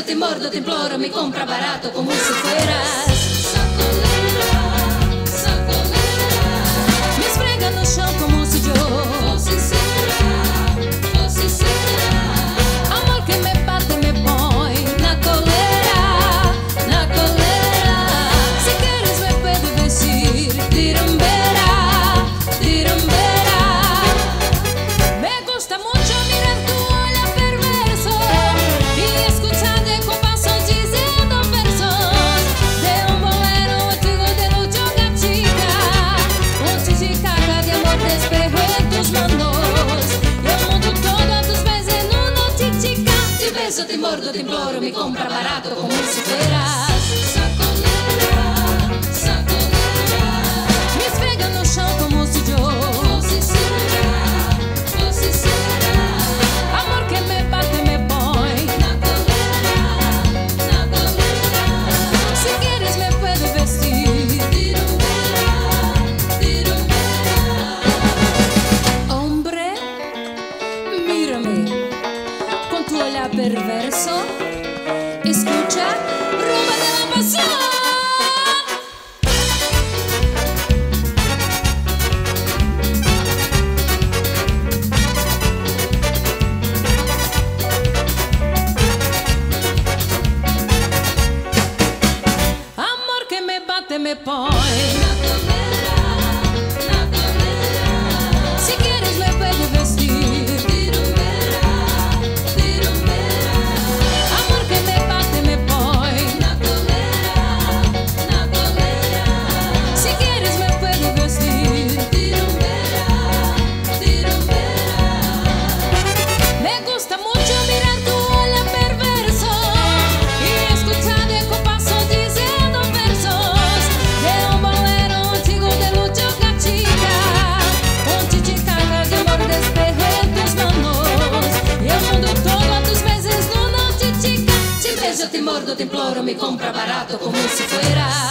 beso, te mordo, te imploro, me compra barato como si fueras sacolera, sacolera. Me esfrega no chão como se yo fosse cera, amor que me bate, me põe na colera, na colera. Si quieres me puedes decir tirampera, tirampera. Me gusta mucho mirar tu olhar perverso y escucharte con pasos diciendo versos de un bolero antiguo de Lucho Gatica, un chichicaca de amor de espejo en tus manos y el mundo todo a tus pies en uno chichica. Te beso, te mordo, te imploro, me compra barato como si fueras sacolera, sacolera. Me esfrega no chão como si yo fosse cera, amor que me bate, me põe na colera, na colera. Si quieres me puedes vestir tirampera, tirampera. Hombre, mírame con tu olhar perverso, escucha, rumba de la pasión. Amor que me bate, me pone na colera, na colera. Si quieres me puedes vestir tirampera, tirampera. Amor que me bate, me pone na colera, na colera. Si quieres me puedes vestir tirampera, tirampera. Me gusta mucho mirar tu olhar perverso y escucharte con pasos diciendo versos de un bolero antiguo de Lucho Gatica, un chichicaca de amor de espejo en tus manos y el mundo todo a tus pies en una chichica. Te beso, te mordo, te imploro, me compra barato como si fueras